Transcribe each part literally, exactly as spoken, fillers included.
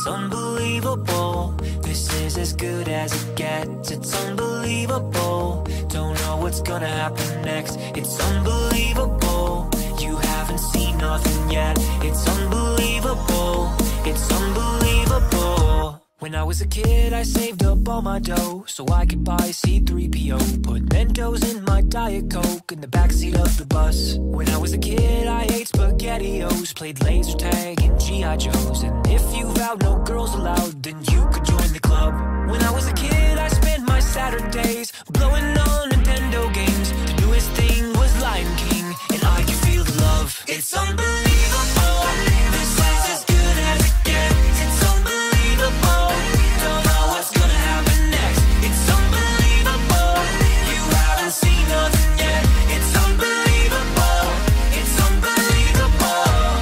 It's unbelievable, this is as good as it gets. It's unbelievable, don't know what's gonna happen next. It's unbelievable, you haven't seen nothing yet. It's unbelievable, it's unbelievable. When I was a kid, I saved up all my dough so I could buy C three P O. Put Mentos in my Diet Coke in the backseat of the bus. When I was a kid, I ate SpaghettiOs, played laser tag and G I Joes. And if you vowed no girls allowed, then you could join the club. When I was a kid, I spent my Saturdays blowing on Nintendo games. The newest thing was Lion King, and I could feel the love. It's unbelievable, this is as good as it gets. It's unbelievable, don't know what's gonna happen next. It's unbelievable, you haven't seen nothing yet. It's unbelievable, it's unbelievable.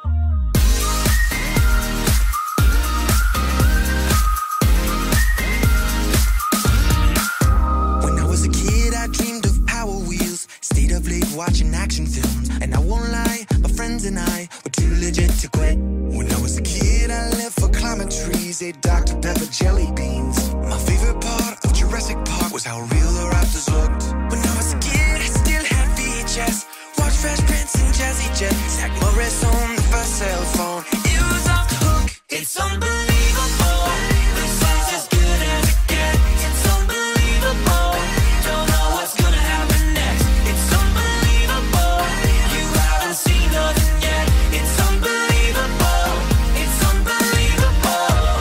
When I was a kid, I dreamed of Power Wheels. Stayed up late watching action films. And I won't lie, my friends and I were too legit to quit. When I was a kid, I lived for climbing trees, ate Doctor Pepper jelly beans. My favorite part of Jurassic Park was how real the raptors looked. When I was a kid, I still had V H S. Watched Fresh Prince and Jazzy Jet. Zach Morris on the first cell phone. It was off the hook. It's unbelievable, this is as good as it gets. It's unbelievable, don't know what's gonna happen next. It's unbelievable, you haven't seen nothing yet. It's unbelievable, it's unbelievable.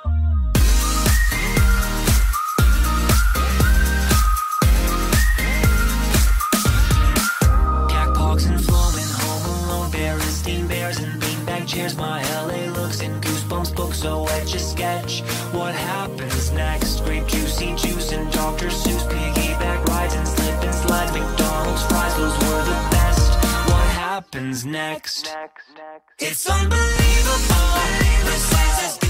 Jackpox and flowing, Home Alone, Berenstein Bears and beanbag chairs. My L A looks and Goosebumps books, so etch a sketch. What happens next? Grape juicy juice and Doctor Seuss, piggyback rides and slip and slides. McDonald's fries, those were the best. What happens next? It's unbelievable, this is as